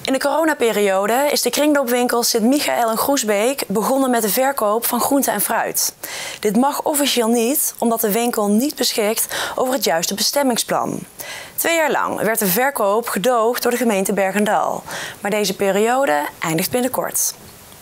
In de coronaperiode is de kringloopwinkel Sint-Michael in Groesbeek begonnen met de verkoop van groente en fruit. Dit mag officieel niet, omdat de winkel niet beschikt over het juiste bestemmingsplan. 2 jaar lang werd de verkoop gedoogd door de gemeente Bergendal. Maar deze periode eindigt binnenkort.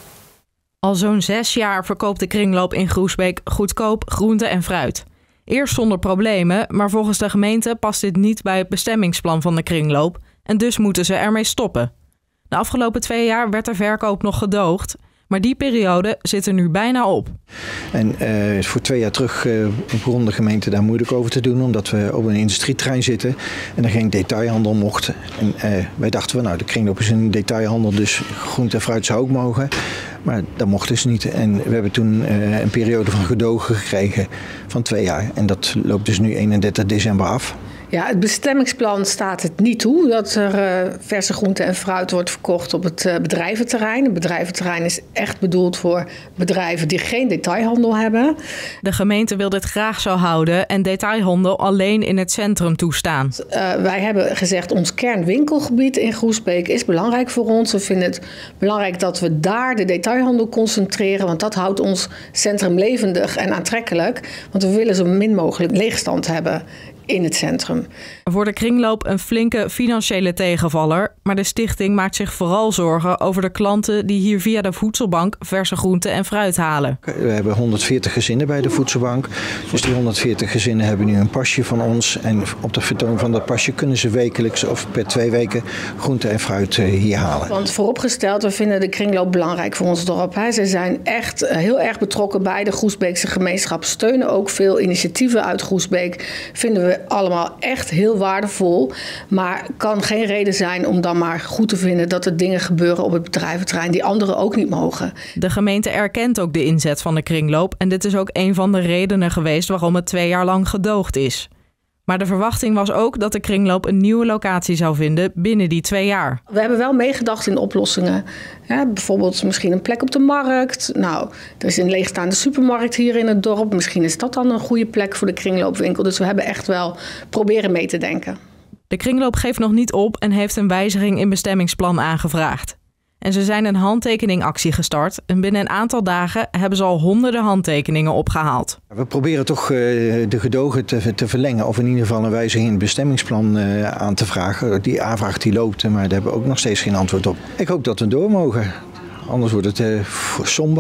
Al zo'n 6 jaar verkoopt de kringloop in Groesbeek goedkoop groente en fruit. Eerst zonder problemen, maar volgens de gemeente past dit niet bij het bestemmingsplan van de kringloop en dus moeten ze ermee stoppen. De afgelopen 2 jaar werd de verkoop nog gedoogd, maar die periode zit er nu bijna op. En voor 2 jaar terug begon de gemeente daar moeilijk over te doen, omdat we op een industrieterrein zitten en er geen detailhandel mocht. En wij dachten, nou, de kringloop is een detailhandel, dus groente en fruit zou ook mogen. Maar dat mocht dus niet. En we hebben toen een periode van gedogen gekregen van 2 jaar. En dat loopt dus nu 31 december af. Ja, het bestemmingsplan staat het niet toe dat er verse groente en fruit wordt verkocht op het bedrijventerrein. Het bedrijventerrein is echt bedoeld voor bedrijven die geen detailhandel hebben. De gemeente wil dit graag zo houden en detailhandel alleen in het centrum toestaan. Wij hebben gezegd, ons kernwinkelgebied in Groesbeek is belangrijk voor ons. We vinden het belangrijk dat we daar de detailhandel concentreren, want dat houdt ons centrum levendig en aantrekkelijk. Want we willen zo min mogelijk leegstand hebben in het centrum. Voor de kringloop een flinke financiële tegenvaller, maar de stichting maakt zich vooral zorgen over de klanten die hier via de voedselbank verse groenten en fruit halen. We hebben 140 gezinnen bij de voedselbank. Dus die 140 gezinnen hebben nu een pasje van ons. En op de vertoon van dat pasje kunnen ze wekelijks of per 2 weken groente en fruit hier halen. Want vooropgesteld, we vinden de kringloop belangrijk voor ons dorp. Ze zijn echt heel erg betrokken bij de Groesbeekse gemeenschap. Steunen ook veel initiatieven uit Groesbeek. Vinden we allemaal echt heel waardevol. Maar kan geen reden zijn om dan maar goed te vinden dat er dingen gebeuren op het bedrijventerrein die anderen ook niet mogen. De gemeente erkent ook de inzet van de kringloop en dit is ook een van de redenen geweest waarom het 2 jaar lang gedoogd is. Maar de verwachting was ook dat de kringloop een nieuwe locatie zou vinden binnen die 2 jaar. We hebben wel meegedacht in oplossingen. Ja, bijvoorbeeld misschien een plek op de markt. Nou, er is een leegstaande supermarkt hier in het dorp. Misschien is dat dan een goede plek voor de kringloopwinkel. Dus we hebben echt wel proberen mee te denken. De kringloop geeft nog niet op en heeft een wijziging in bestemmingsplan aangevraagd. En ze zijn een handtekeningactie gestart en binnen een aantal dagen hebben ze al honderden handtekeningen opgehaald. We proberen toch de gedogen te verlengen of in ieder geval een wijziging in het bestemmingsplan aan te vragen. Die aanvraag die loopt, maar daar hebben we ook nog steeds geen antwoord op. Ik hoop dat we door mogen, anders wordt het somber.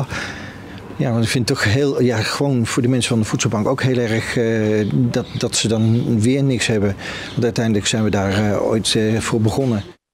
Ja, want ik vind het toch heel, gewoon voor de mensen van de voedselbank ook heel erg dat ze dan weer niks hebben. Want uiteindelijk zijn we daar ooit voor begonnen.